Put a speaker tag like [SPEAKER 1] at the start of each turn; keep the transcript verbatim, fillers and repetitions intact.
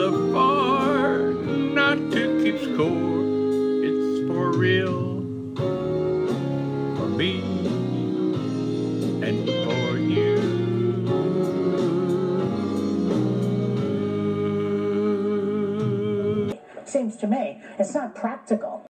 [SPEAKER 1] afar, not to keep score. It's for real, for me and for you.
[SPEAKER 2] Seems to me it's not practical.